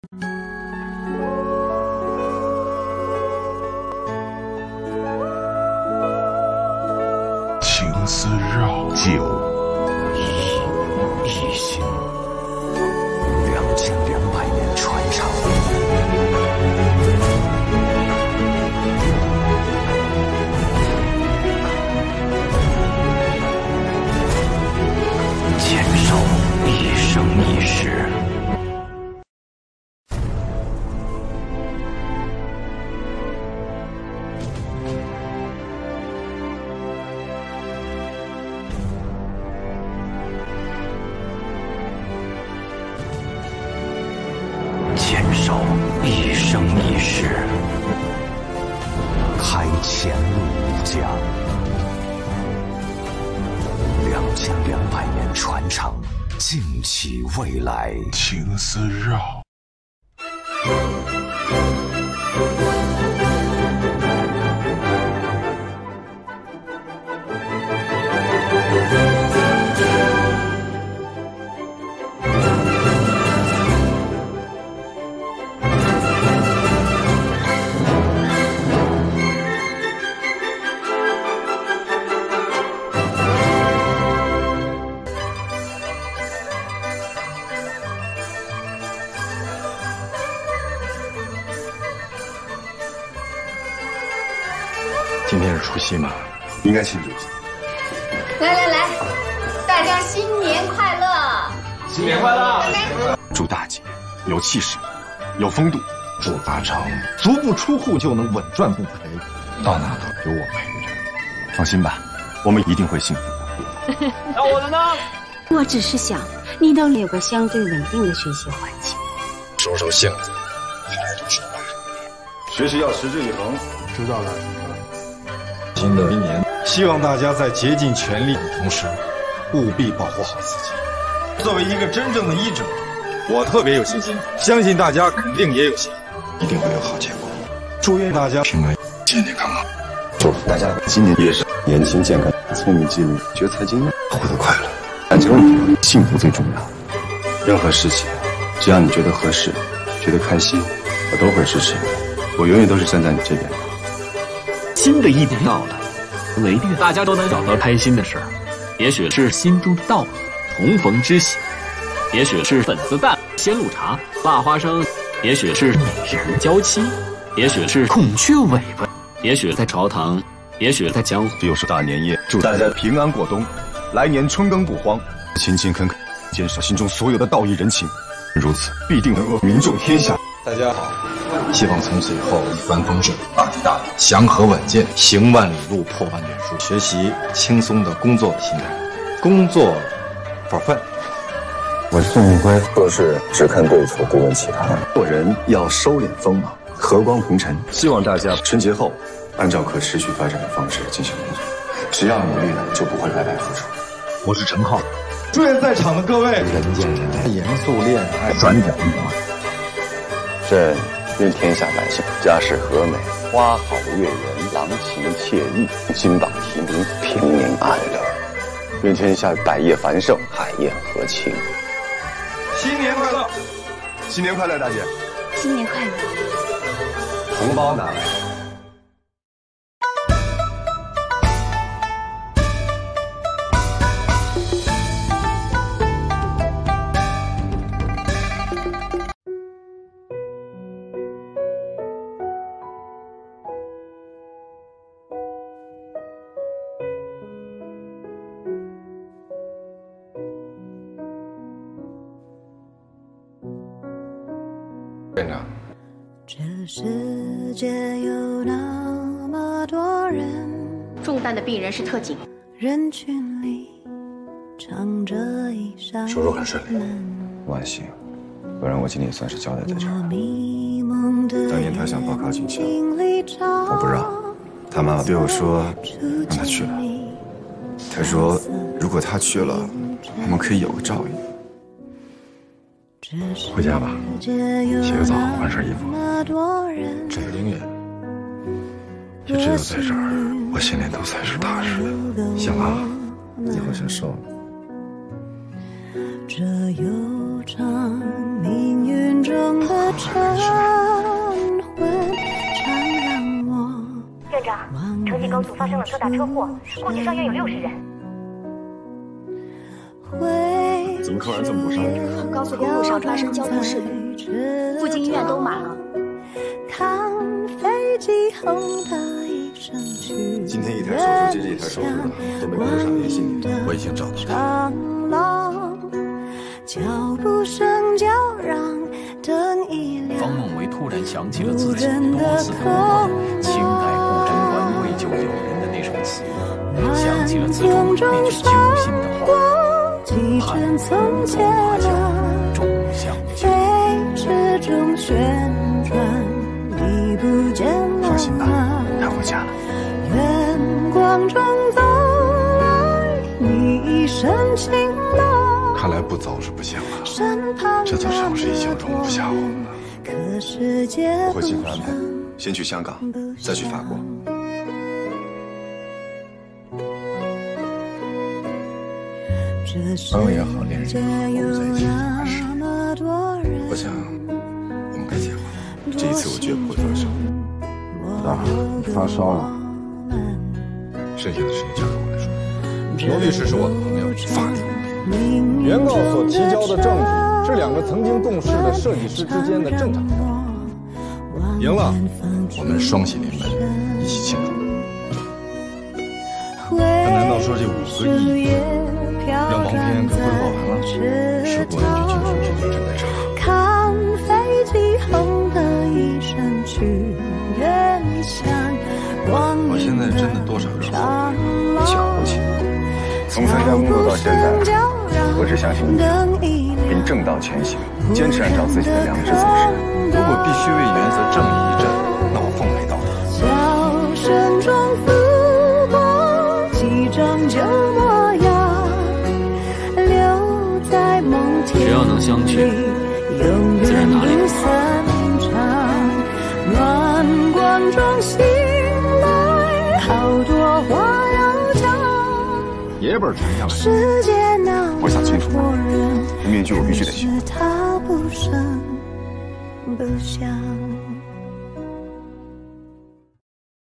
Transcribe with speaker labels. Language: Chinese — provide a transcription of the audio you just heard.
Speaker 1: 情丝绕酒
Speaker 2: 一心2200年传承。坚守一生一世。坚守一生一世，开前路无疆，2200年传承，尽起未来。
Speaker 1: 情丝绕。
Speaker 3: 今天是除夕嘛，应该庆祝一下。
Speaker 4: 来，大家新年快乐！
Speaker 3: 新年快乐！祝大姐有气势，有风度。祝大成足不出户就能稳赚不赔，到哪都有我陪着。放心吧，我们一定会幸福的。
Speaker 5: 那我的呢？
Speaker 6: 我只是想你能有个相对稳定的学习环境。
Speaker 3: 收收性子，好好读书吧。学习要持之以恒。知道了。新的一年，希望大家在竭尽全力的同时，务必保护好自己。作为一个真正的医者，我特别有信心，相信大家肯定也有信心，一定会有好结果。祝愿大家平安、健健康康。祝福大家今年也是年轻健康、聪明机灵、学财经验，活得快乐。感情问题，幸福最重要。任何事情，只要你觉得合适、觉得开心，我都会支持你。我永远都是站在你这边。
Speaker 2: 新的一年到了，为愿大家都能找到开心的事儿，也许是心中的道理，重逢之喜；也许是粉丝蛋、鲜露茶、辣花生；也许是美人娇妻；也许是孔雀尾巴；也许在朝堂；也许在江湖。
Speaker 3: 又是大年夜，祝大家平安过冬，来年春耕不荒，勤勤恳恳，坚守心中所有的道义人情，如此必定能够名重天下。大家好，希望从此以后一帆风顺，大吉大利，祥和稳健，行万里路，破万卷书，学习轻松的工作心态，工作 for fun。我是宋运辉，做事只看对错，不问其他。做人要收敛锋芒，和光同尘。希望大家春节后按照可持续发展的方式进行工作，只要努力了，就不会白白付出。我是陈浩，祝愿在场的各位人见人爱，严肃恋爱，转角遇到。朕愿天下百姓家世和美，花好月圆，郎情妾意，金榜题名，平民安乐。愿天下百业繁盛，海晏和庆。新年快乐！新年快乐，大姐！
Speaker 6: 新年快乐！
Speaker 3: 红包拿来。院长，
Speaker 7: 这世界有那么多人，
Speaker 4: 重担的病人是特警，
Speaker 7: 人群里藏着一扇
Speaker 3: 手术很顺利，万幸，不然我今天也算是交代在这儿了。当年他想报考警校，我不让，他妈妈对我说让他去了。他说如果他去了，我们可以有个照应。回家吧，洗个澡，换身衣服。这个音乐也只有在这儿，我心里都才是踏实的。行了，你好像瘦了。
Speaker 7: 这悠长命运中的
Speaker 5: 城际高速发生了特大车祸，估计伤员有60人。
Speaker 3: 怎么突然这么多伤员？
Speaker 8: 高速公路上发生交通事故，附近医院都满了。
Speaker 3: 今天一台手术接着一台手术的都没跟得上联系你，我已经找到了。
Speaker 2: 方梦维突然想起了自己多次读过的清代顾贞观为救友人的那首词，想起了词中那句揪心的话：盼风华酒，众相见。
Speaker 3: 放心吧，他回家了。看来不走是不行了，这座城市已经容不下我们了。我会尽快安排，先去香港，再去法国。朋友也好，恋人也好，我们在一起做坏事。我想，我们该结婚了。这一次我绝不会放手。
Speaker 9: 大发烧了，
Speaker 3: 剩下的事情交给我来说。罗律师是我的朋友，法律无边。
Speaker 9: 原告所提交的证据是两个曾经共事的设计师之间的正常交易。赢了，
Speaker 3: 我们双喜临门，一起庆祝。他难道说这5个亿让王偏给挥霍完了？是公安局进去去对侦查。我现在真的多少有点后悔，瞧不起。从参加工作到现在，我只相信一条，并正道前行，坚持按照自己的良知做事。如果必须为原则正义一战，那我奉陪到底。
Speaker 2: 只要能相聚，自然哪里都好。
Speaker 3: 爷辈儿传下来，我想清楚了，面具我必须得学。